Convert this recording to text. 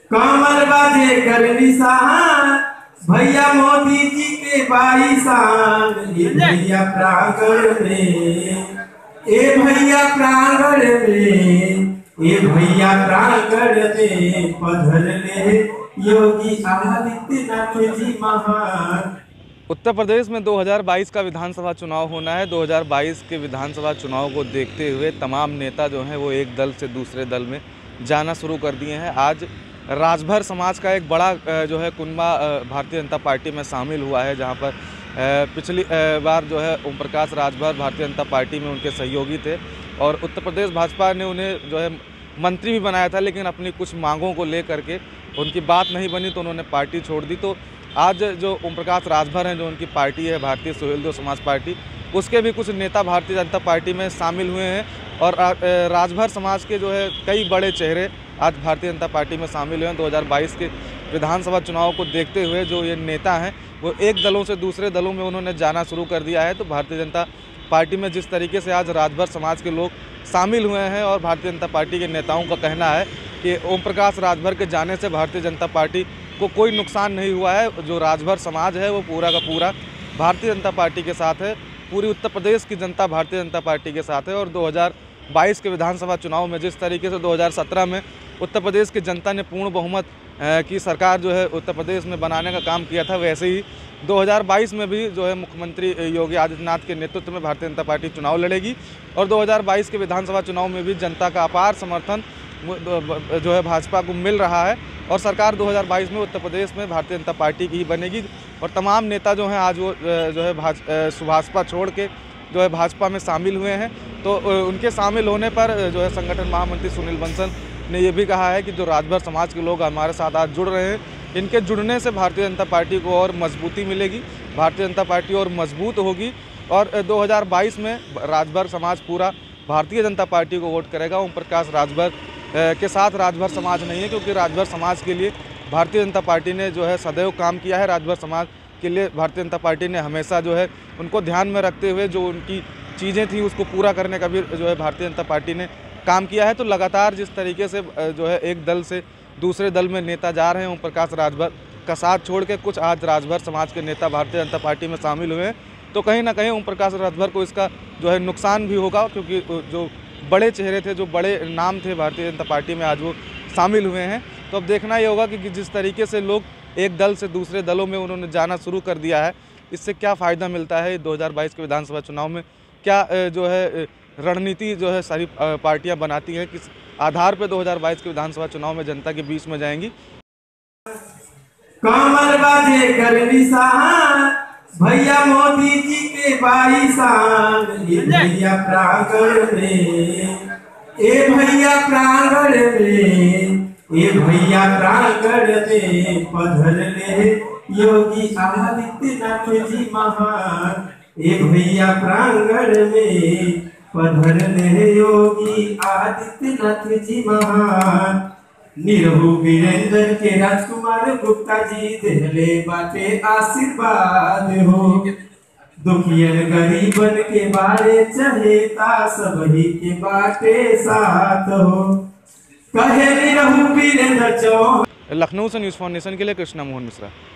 कमर बाजे कर निशान, भैया मोदी जी के बाईसान। ये भैया प्रांगण में, ए भैया प्रांगण में, ए भैया प्रांगण में पधर ले योगी आदित्यनाथ जी महान। उत्तर प्रदेश में 2022 का विधानसभा चुनाव होना है। 2022 के विधानसभा चुनाव को देखते हुए तमाम नेता जो हैं वो एक दल से दूसरे दल में जाना शुरू कर दिए हैं। आज राजभर समाज का एक बड़ा जो है कुनबा भारतीय जनता पार्टी में शामिल हुआ है, जहां पर पिछली बार जो है ओम प्रकाश राजभर भारतीय जनता पार्टी में उनके सहयोगी थे और उत्तर प्रदेश भाजपा ने उन्हें जो है मंत्री भी बनाया था, लेकिन अपनी कुछ मांगों को लेकर के उनकी बात नहीं बनी तो उन्होंने पार्टी छोड़ दी। तो आज जो ओम प्रकाश राजभर हैं, जो उनकी पार्टी है भारतीय सुहेलदेव समाज पार्टी, उसके भी कुछ नेता भारतीय जनता पार्टी में शामिल हुए हैं और राजभर समाज के जो है कई बड़े चेहरे आज भारतीय जनता पार्टी में शामिल हुए हैं। 2022 के विधानसभा चुनाव को देखते हुए जो ये नेता हैं वो एक दलों से दूसरे दलों में उन्होंने जाना शुरू कर दिया है। तो भारतीय जनता पार्टी में जिस तरीके से आज राजभर समाज के लोग शामिल हुए हैं और भारतीय जनता पार्टी के नेताओं का कहना है कि ओम प्रकाश राजभर के जाने से भारतीय जनता पार्टी को कोई नुकसान नहीं हुआ है। जो राजभर समाज है वो पूरा का पूरा भारतीय जनता पार्टी के साथ है, पूरी उत्तर प्रदेश की जनता भारतीय जनता पार्टी के साथ है। और 2022 के विधानसभा चुनाव में जिस तरीके से 2017 में उत्तर प्रदेश की जनता ने पूर्ण बहुमत की सरकार जो है उत्तर प्रदेश में बनाने का काम किया था, वैसे ही 2022 में भी जो है मुख्यमंत्री योगी आदित्यनाथ के नेतृत्व में भारतीय जनता पार्टी चुनाव लड़ेगी और 2022 के विधानसभा चुनाव में भी जनता का अपार समर्थन जो है भाजपा को मिल रहा है और सरकार 2022 में उत्तर प्रदेश में भारतीय जनता पार्टी की ही बनेगी। और तमाम नेता जो हैं आज वो जो है भाजपा छोड़ के जो है भाजपा में शामिल हुए हैं। तो उनके शामिल होने पर जो है संगठन महामंत्री सुनील बंसल ने ये भी कहा है कि जो राजभर समाज के लोग हमारे साथ आज जुड़ रहे हैं, इनके जुड़ने से भारतीय जनता पार्टी को और मजबूती मिलेगी, भारतीय जनता पार्टी और मजबूत होगी और 2022 में राजभर समाज पूरा भारतीय जनता पार्टी को वोट करेगा। ओम प्रकाश राजभर के साथ राजभर समाज नहीं है, क्योंकि राजभर समाज के लिए भारतीय जनता पार्टी ने जो है सदैव काम किया है। राजभर समाज के लिए भारतीय जनता पार्टी ने हमेशा जो है उनको ध्यान में रखते हुए जो उनकी चीज़ें थी उसको पूरा करने का भी जो है भारतीय जनता पार्टी ने काम किया है। तो लगातार जिस तरीके से जो है एक दल से दूसरे दल में नेता जा रहे हैं, ओम प्रकाश राजभर का साथ छोड़ के कुछ आज राजभर समाज के नेता भारतीय जनता पार्टी में शामिल हुए हैं, तो कहीं ना कहीं ओम प्रकाश राजभर को इसका जो है नुकसान भी होगा, क्योंकि जो बड़े चेहरे थे, जो बड़े नाम थे भारतीय जनता पार्टी में, आज वो शामिल हुए हैं। तो अब देखना ये होगा कि जिस तरीके से लोग एक दल से दूसरे दलों में उन्होंने जाना शुरू कर दिया है, इससे क्या फ़ायदा मिलता है 2022 के विधानसभा चुनाव में, क्या जो है रणनीति जो है सारी पार्टियां बनाती हैं, किस आधार पे 2022 के विधानसभा चुनाव में जनता के बीच में जाएंगी। कमर बाजे कर निशान, भैया मोदी जी के बाईसान। ये भैया प्रांगण में, ए भैया प्रांगण में, ए भैया प्रांगण में पधर ले योगी आदित्यनाथ जी महान। ए भैया प्रांगण में पधर ले योगी आदित्यनाथ जी महान। निरहु वीरेंद्र के राजकुमार गुप्ता जी देहले बाटे आशीर्वाद हो। दुखियन गरीबन के बारे चहेता सबही के बाटे साथ हो। कहे निरहु वीरेंद्र चौहान। लखनऊ से न्यूज़ फाउंडेशन के लिए कृष्णा मोहन मिश्रा।